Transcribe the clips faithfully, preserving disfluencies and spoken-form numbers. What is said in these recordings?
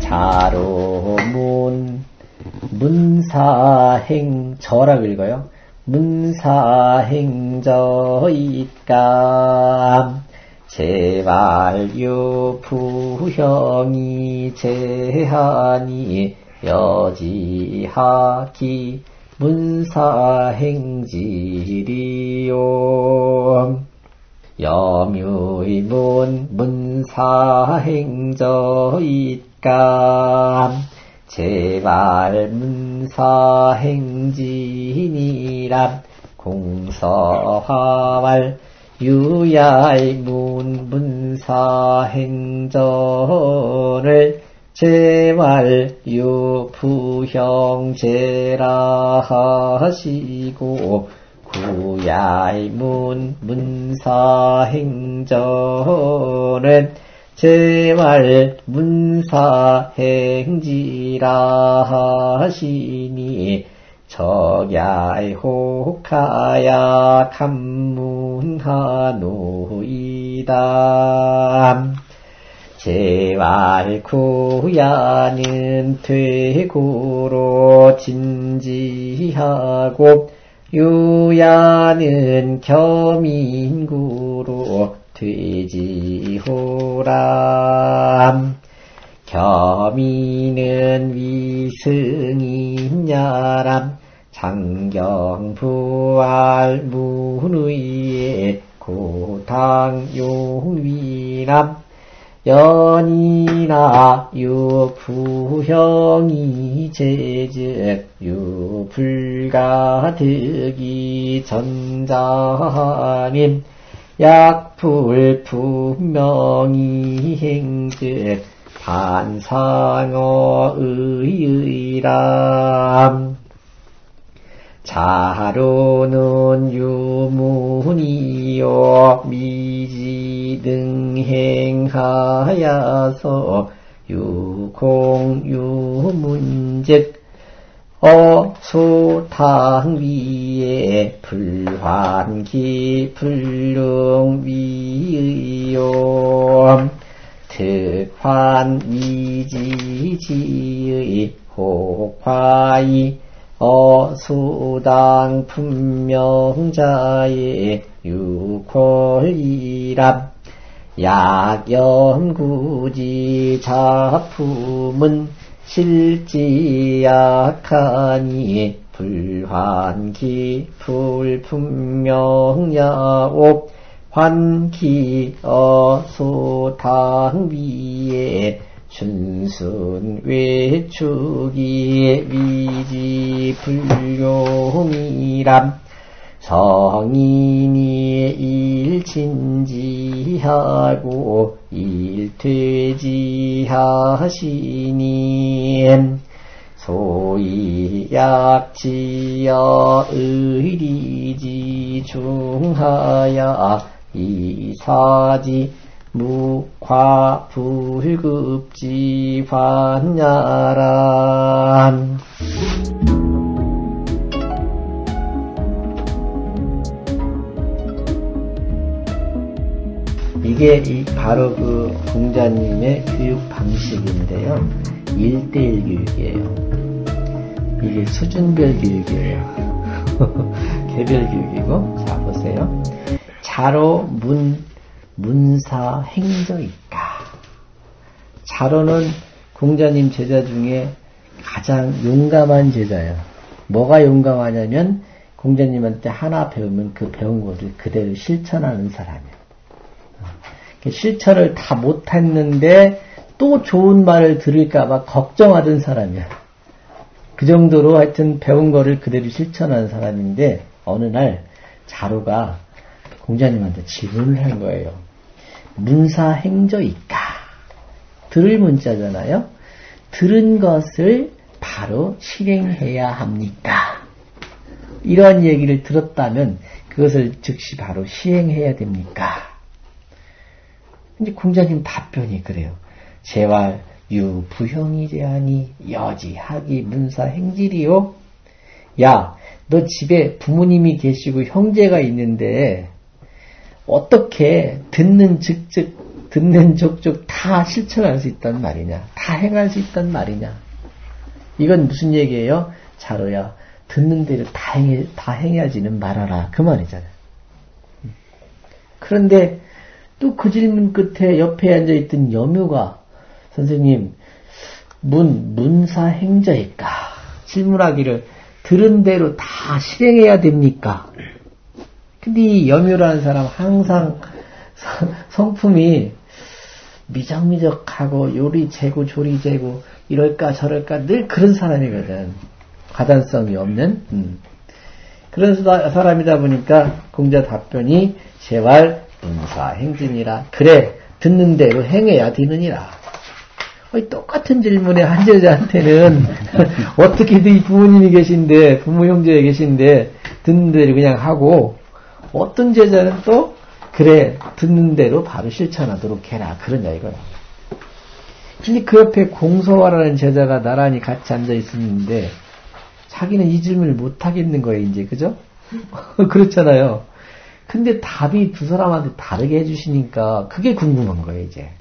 자로문 문사행 저라고 읽어요. 문사행저이감 제발유 부형이 제하니 여지하기 문사행지리요. 염유이문 문사행저이감 제발 문사행지니람 공서화왈 유야이문 문사행전을 제발 유부형제라 하시고 구야이문 문사행전은 제발 문사행지라 하시니 적야이 혹하야 감문하노이다. 제발 구야는 퇴고로 진지하고 유야는 겸인구로 되지호람. 겸인은 위승인야람 장경부알 문의에 고당용위남 연이나 유부형이 제즉 유불가득이 전자님 약불 분명히 행즉 반상어의의람. 자로는 유문이요 미지등행하야서 유공유문즉 어소탕위에 불환기 불능위의요. 특환위지지의 혹화이 어수당 분명자의 유콜이람. 약연구지 자품은 실지약하니 불환기 불분명야옥 환기 어수당위에 춘순 외축이 위지 불용이람. 성인이 일진지하고 일퇴지하시니 소위 약지여 의리지 중하야 이사지 묵화 불급지 환야람. 이게 이 바로 그 공자님의 교육 방식인데요. 일대일 교육이에요. 이게 수준별 교육이에요. 개별 교육이고. 자 보세요. 자로 문 문사 행저이까. 자로는 공자님 제자 중에 가장 용감한 제자예요. 뭐가 용감하냐면 공자님한테 하나 배우면 그 배운 것을 그대로 실천하는 사람이에요. 실천을 다 못했는데 또 좋은 말을 들을까봐 걱정하던 사람이야. 그 정도로 하여튼 배운 거를 그대로 실천하는 사람인데 어느 날 자로가 공자님한테 질문을 한 거예요. 문사행저이까. 들을 문자잖아요. 들은 것을 바로 실행해야 합니까? 이러한 얘기를 들었다면 그것을 즉시 바로 시행해야 됩니까? 이제 공자님 답변이 그래요. 재활 유 부형이 제하니 여지하기 문사행지리요. 야, 너 집에 부모님이 계시고 형제가 있는데 어떻게 듣는 즉즉 듣는 족족 다 다 실천할 수 있단 말이냐, 다 행할 수 있단 말이냐. 이건 무슨 얘기예요? 자로야, 듣는 대로 다, 행해, 다 행해야지는 말아라, 그 말이잖아요. 그런데 또 그 질문 끝에 옆에 앉아있던 여묘가 선생님, 문, 문사행자일까? 질문하기를 들은 대로 다 실행해야 됩니까? 근데 이 여묘라는 사람 항상 성품이 미적미적하고 요리 재고 조리 재고 이럴까 저럴까 늘 그런 사람이거든. 가단성이 없는 음. 그런 사람이다 보니까 공자 답변이 제왈 문사행진이라. 그래, 듣는 대로 행해야 되느니라. 똑같은 질문에 한 여자한테는 어떻게든 부모님이 계신데, 부모 형제가 계신데 듣는 대로 그냥 하고, 어떤 제자는 또 그래, 듣는 대로 바로 실천하도록 해라, 그러냐 이거야. 근데 그 옆에 공서화라는 제자가 나란히 같이 앉아 있었는데 자기는 이 질문을 못 하겠는 거예요, 이제. 그죠? 그렇잖아요. 근데 답이 두 사람한테 다르게 해주시니까 그게 궁금한 거예요, 이제.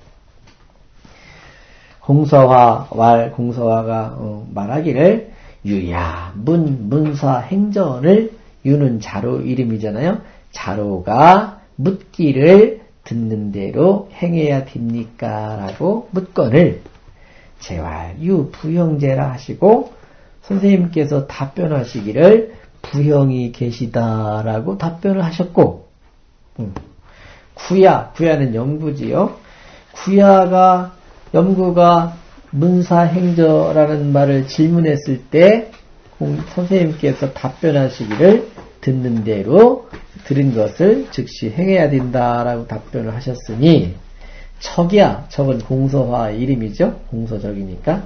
공서화, 왈, 공서화가 어, 말하기를 유야, 문, 문사, 행전을 유는 자로 이름이잖아요. 자로가 묻기를 듣는 대로 행해야 됩니까? 라고 묻건을 제왈, 유, 부형제라 하시고 선생님께서 답변하시기를 부형이 계시다라고 답변을 하셨고, 음. 구야, 구야는 염구지요. 구야가 염구가 문사행저라는 말을 질문했을 때 선생님께서 답변하시기를 듣는 대로 들은 것을 즉시 행해야 된다라고 답변을 하셨으니, 척이야, 척은 공서화 이름이죠. 공서적이니까.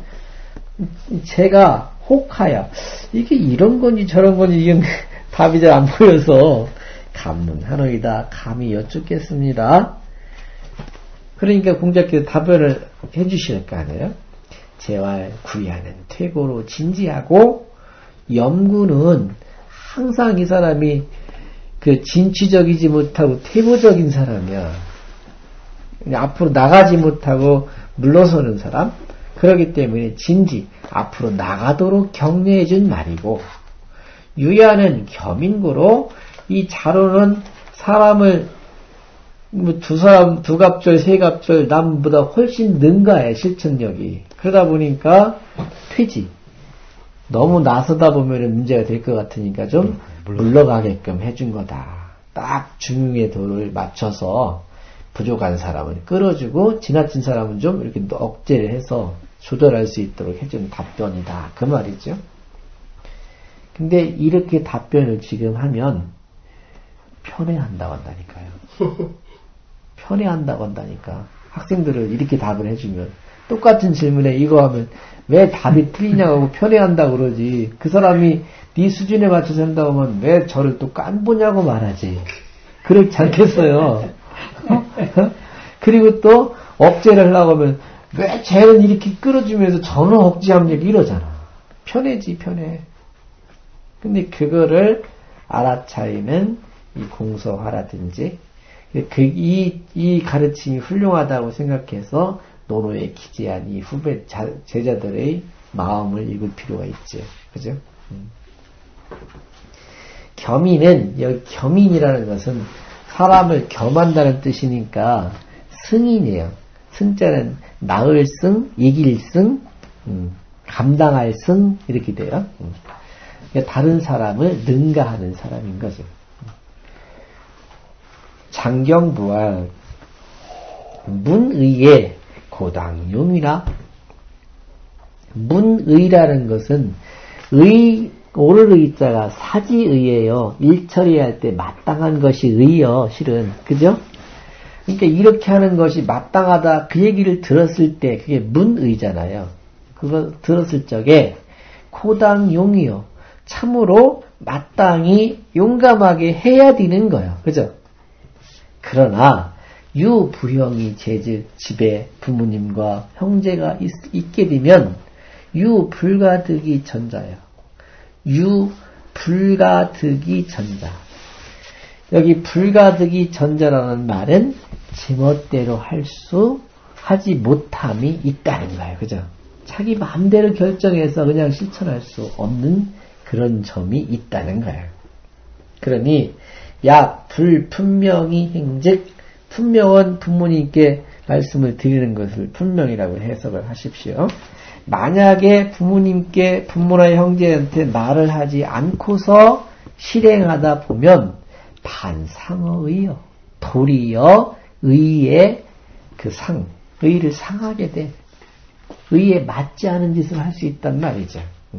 제가 혹하야, 이게 이런 건지 저런 건지 이건 답이 잘 안 보여서 감문하노이다, 감히 여쭙겠습니다. 그러니까 공자께서 답변을 해주실 거 아니에요. 제왈 구야는 퇴고로 진지하고 염구는 항상 이 사람이 그 진취적이지 못하고 퇴보적인 사람이야. 앞으로 나가지 못하고 물러서는 사람. 그렇기 때문에 진지, 앞으로 나가도록 격려해 준 말이고, 유야는 겸인구로 이 자로는 사람을 뭐 두 사람, 두 갑절, 세 갑절 남보다 훨씬 능가해, 실천력이. 그러다 보니까 퇴지. 너무 나서다 보면 문제가 될 것 같으니까 좀 물러가게끔 해준 거다. 딱 중용의 도를 맞춰서 부족한 사람은 끌어주고 지나친 사람은 좀 이렇게 억제를 해서 조절할 수 있도록 해준 답변이다, 그 말이죠. 근데 이렇게 답변을 지금 하면 편애한다고 한다니까요. 편애한다고 한다니까. 학생들을 이렇게 답을 해주면, 똑같은 질문에 이거 하면 왜 답이 틀리냐고 편애한다고 그러지. 그 사람이 네 수준에 맞춰서 한다고 하면 왜 저를 또 깐보냐고 말하지. 그렇지 않겠어요. 그리고 또 억제를 하려고 하면 왜 쟤는 이렇게 끌어주면서 저는 억제합니까 이러잖아. 편애지, 편애. 근데 그거를 알아차리는 이 공서화라든지 그, 이, 이 가르침이 훌륭하다고 생각해서 노노에 기재한 이 후배 자, 제자들의 마음을 읽을 필요가 있죠. 그죠? 음. 겸인은, 여기 겸인이라는 것은 사람을 겸한다는 뜻이니까 승인이에요. 승자는 나을 승, 이길 승, 음, 감당할 승, 이렇게 돼요. 음. 그러니까 다른 사람을 능가하는 사람인 거죠. 장경부활 문의의 고당용이라. 문의라는 것은 의, 오를 의자가 사지의예요. 일처리할 때 마땅한 것이 의요, 실은. 그죠? 그러니까 이렇게 하는 것이 마땅하다, 그 얘기를 들었을 때 그게 문의잖아요. 그거 들었을 적에 고당용이요, 참으로 마땅히 용감하게 해야 되는 거예요. 그죠? 그러나 유부형이 제즉 집에 부모님과 형제가 있, 있게 되면 유불가득이 전자예요. 유불가득이 전자. 여기 불가득이 전자라는 말은 제멋대로 할 수 하지 못함이 있다는 거예요. 그죠? 자기 마음대로 결정해서 그냥 실천할 수 없는 그런 점이 있다는 거예요. 그러니 야 불분명히 행즉, 분명은 부모님께 말씀을 드리는 것을 분명이라고 해석을 하십시오. 만약에 부모님께 부모나 형제한테 말을 하지 않고서 실행하다 보면 반상어의요, 도리어 의의 그 상, 의를 상하게 돼. 의에 맞지 않은 짓을 할 수 있단 말이죠.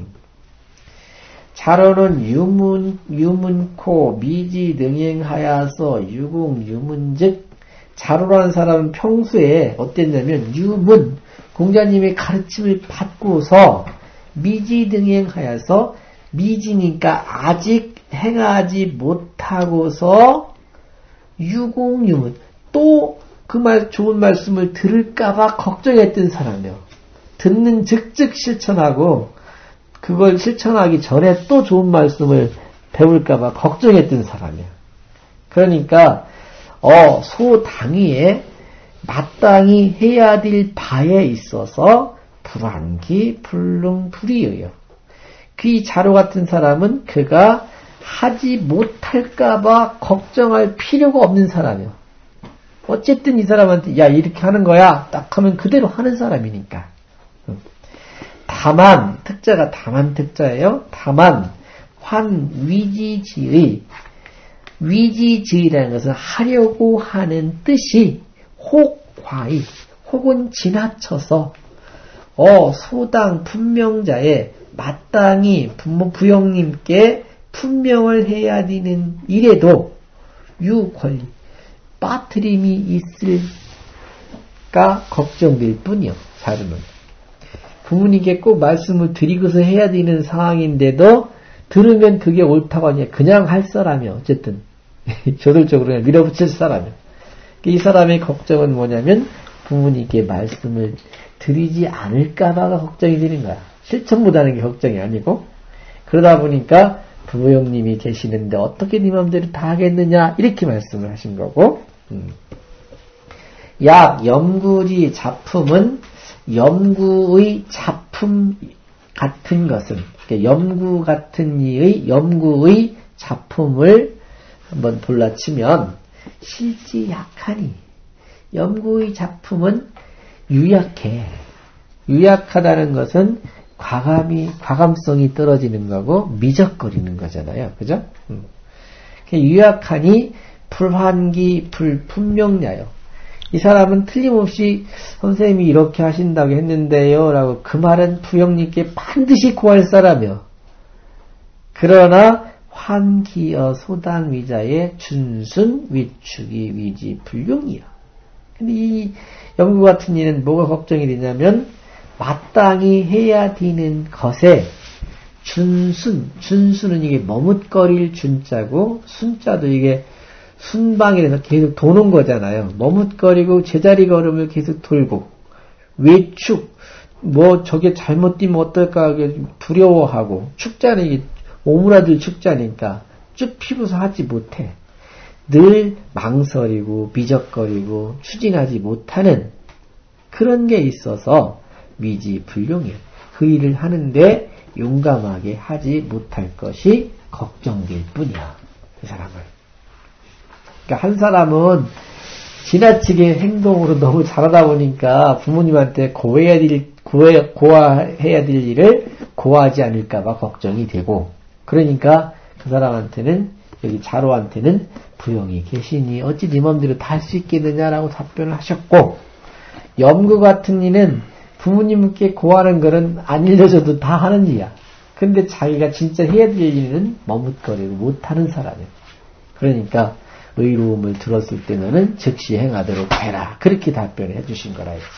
자로는 유문, 유문코, 미지 능행하여서 유공, 유문즉, 자로라는 사람은 평소에 어땠냐면, 유문, 공자님의 가르침을 받고서 미지 능행하여서, 미지니까 아직 행하지 못하고서 유공, 유문, 또 그 말, 좋은 말씀을 들을까봐 걱정했던 사람이요. 듣는 즉즉 실천하고, 그걸 실천하기 전에 또 좋은 말씀을 배울까봐 걱정했던 사람이야. 그러니까 어, 소당위에 마땅히 해야 될 바에 있어서 불안기 불능불이여요. 그 자로 같은 사람은 그가 하지 못할까봐 걱정할 필요가 없는 사람이야. 어쨌든 이 사람한테 야 이렇게 하는 거야 딱 하면 그대로 하는 사람이니까. 다만, 특자가 다만 특자예요. 다만 환위지지의, 위지지의라는 것은 하려고 하는 뜻이 혹화의, 혹은 지나쳐서 어 소당 분명자에 마땅히 부모 부형님께 분명을 해야 되는 일에도 유권리 빠트림이 있을까 걱정될 뿐이요. 자르는 부모님께 꼭 말씀을 드리고서 해야 되는 상황인데도 들으면 그게 옳다고 하냐 그냥 할 사람이 어쨌든 저돌적으로 그냥 밀어붙일 사람이야. 이 사람의 걱정은 뭐냐면 부모님께 말씀을 드리지 않을까봐가 걱정이 되는 거야. 실천 못하는 게 걱정이 아니고. 그러다 보니까 부모님이 계시는데 어떻게 네 맘대로 다 하겠느냐 이렇게 말씀을 하신 거고. 음. 약 염구지 작품은 염구의 작품 같은 것은, 염구 같은 이의 염구의 작품을 한번 볼라치면 실지 약하니, 염구의 작품은 유약해. 유약하다는 것은 과감이, 과감성이 떨어지는 거고 미적거리는 거잖아요. 그죠? 음. 유약하니 불환기 불분명냐요. 이 사람은 틀림없이 선생님이 이렇게 하신다고 했는데요 라고 그 말은 부형님께 반드시 고할 사람이요. 그러나 환기어 소단위자의 준순 위축이 위지 불용이요. 근데 이 염구 같은 이는 뭐가 걱정이 되냐면 마땅히 해야 되는 것에 준순, 준순은 이게 머뭇거릴 준자고 순자도 이게 순방이라서 계속 도는 거잖아요. 머뭇거리고 제자리 걸음을 계속 돌고 외축 뭐 저게 잘못되면 어떨까 두려워하고 축자는 이게 오므라들 축자니까 쭉 피고서 하지 못해. 늘 망설이고 미적거리고 추진하지 못하는 그런 게 있어서 미지불용이에요. 그 일을 하는데 용감하게 하지 못할 것이 걱정될 뿐이야. 그 사람은. 그러니까 한 사람은 지나치게 행동으로 너무 잘하다 보니까 부모님한테 고해야 될, 고해, 고해야 될 일을 고하지 않을까봐 걱정이 되고, 그러니까 그 사람한테는, 여기 자로한테는 부형이 계시니 어찌 네 맘대로 다 할 수 있겠느냐라고 답변을 하셨고, 염구 같은 이는 부모님께 고하는 거는 안 일려줘도 다 하는 일이야. 근데 자기가 진짜 해야 될 일은 머뭇거리고 못하는 사람이야. 그러니까 의로움을 들었을 때는 즉시 행하도록 해라. 그렇게 답변을 해주신 거라 했지.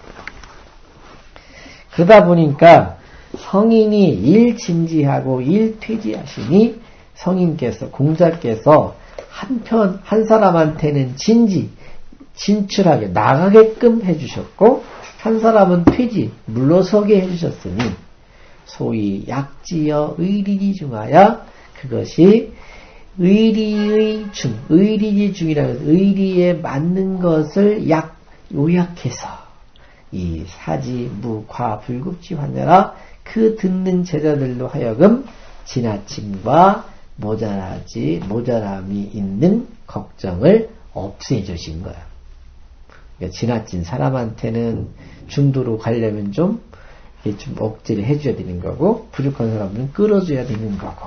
그러다 보니까 성인이 일진지하고 일퇴지하시니 성인께서, 공자께서 한편, 한 사람한테는 진지, 진출하게 나가게끔 해주셨고, 한 사람은 퇴지, 물러서게 해주셨으니, 소위 약지여 의리지 중하여 그것이 의리의 중, 의리지 중이라는 것은 의리에 맞는 것을 약, 요약해서 이 사지, 무, 과, 불급지 환자라 그 듣는 제자들로 하여금 지나침과 모자라지, 모자람이 있는 걱정을 없애 주신 거야. 그러니까 지나친 사람한테는 중도로 가려면 좀, 좀 억제를 해줘야 되는 거고, 부족한 사람은 끌어줘야 되는 거고.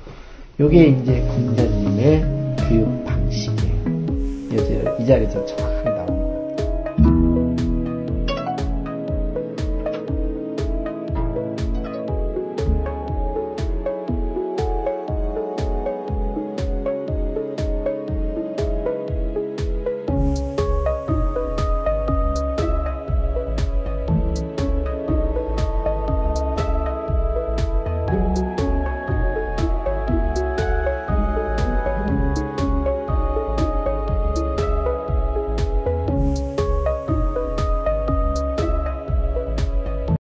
요게 이제 공자님의 교육 방식이에요. 이 자리에서